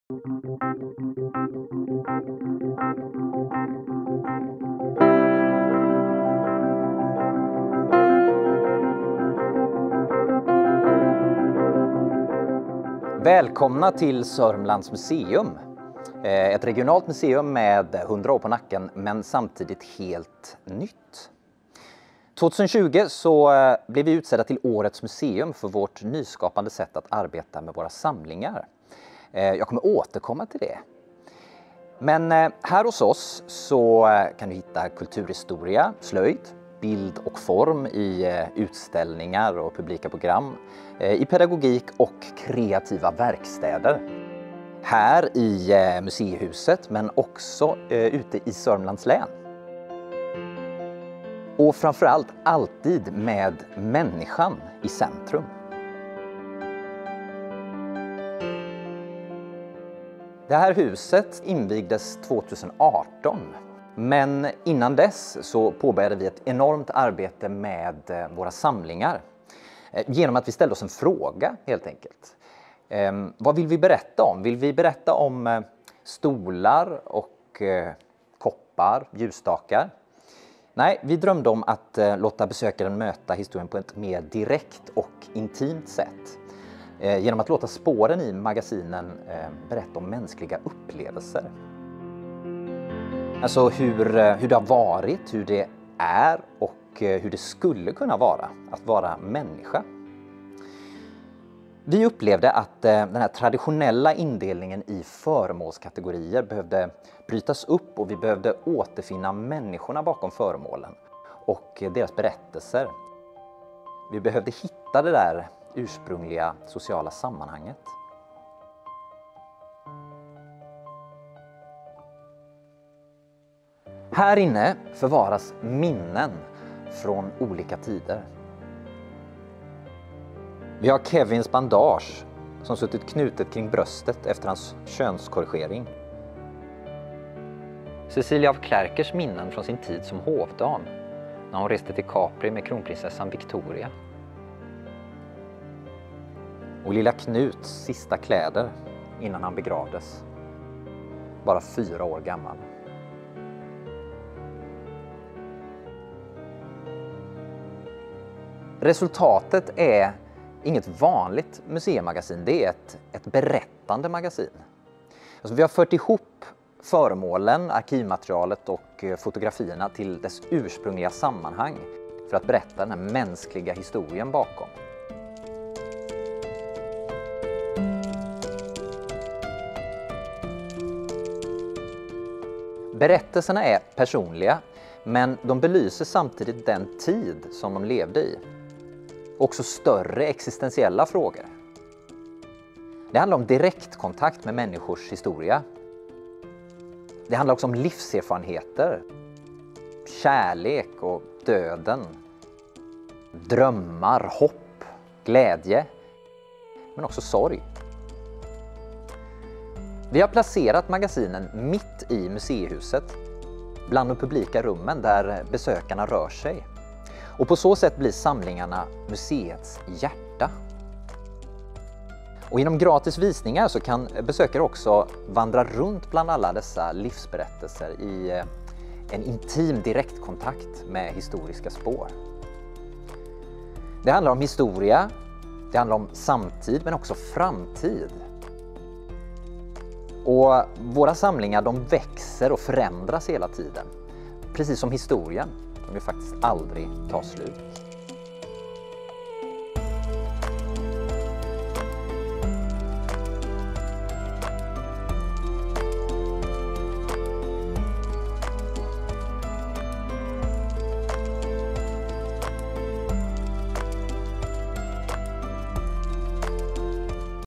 Välkomna till Sörmlands museum. Ett regionalt museum med 100 år på nacken, men samtidigt helt nytt. 2020 så blev vi utsedda till Årets museum för vårt nyskapande sätt att arbeta med våra samlingar. Jag kommer återkomma till det. Men här hos oss så kan du hitta kulturhistoria, slöjd, bild och form i utställningar och publika program, i pedagogik och kreativa verkstäder. Här i museihuset, men också ute i Sörmlands län. Och framförallt alltid med människan i centrum. Det här huset invigdes 2018. Men innan dess så påbörjade vi ett enormt arbete med våra samlingar. Genom att vi ställde oss en fråga helt enkelt. Vad vill vi berätta om? Vill vi berätta om stolar och koppar, ljusstakar? Nej, vi drömde om att låta besökaren möta historien på ett mer direkt och intimt sätt. Genom att låta spåren i magasinen berätta om mänskliga upplevelser. Alltså hur det har varit, hur det är och hur det skulle kunna vara att vara människa. Vi upplevde att den här traditionella indelningen i föremålskategorier behövde brytas upp och vi behövde återfinna människorna bakom föremålen och deras berättelser. Vi behövde hitta det där ursprungliga sociala sammanhanget. Här inne förvaras minnen från olika tider. Vi har Kevins bandage som suttit knutet kring bröstet efter hans könskorrigering. Cecilia af Klerkers minnen från sin tid som hovdam när hon reste till Capri med kronprinsessan Victoria. Och lilla Knuts sista kläder innan han begravdes. Bara 4 år gammal. Resultatet är inget vanligt museimagasin, det är ett berättande magasin. Alltså vi har fört ihop föremålen, arkivmaterialet och fotografierna till dess ursprungliga sammanhang för att berätta den här mänskliga historien bakom. Berättelserna är personliga, men de belyser samtidigt den tid som de levde i. Också större existentiella frågor. Det handlar om direktkontakt med människors historia. Det handlar också om livserfarenheter, kärlek och döden, drömmar, hopp, glädje, men också sorg. Vi har placerat magasinen mitt i museihuset, bland de publika rummen där besökarna rör sig. Och på så sätt blir samlingarna museets hjärta. Och genom gratis visningar så kan besökare också vandra runt bland alla dessa livsberättelser i en intim direktkontakt med historiska spår. Det handlar om historia, det handlar om samtid men också framtid. Och våra samlingar de växer och förändras hela tiden. Precis som historien, som ju faktiskt aldrig tar slut.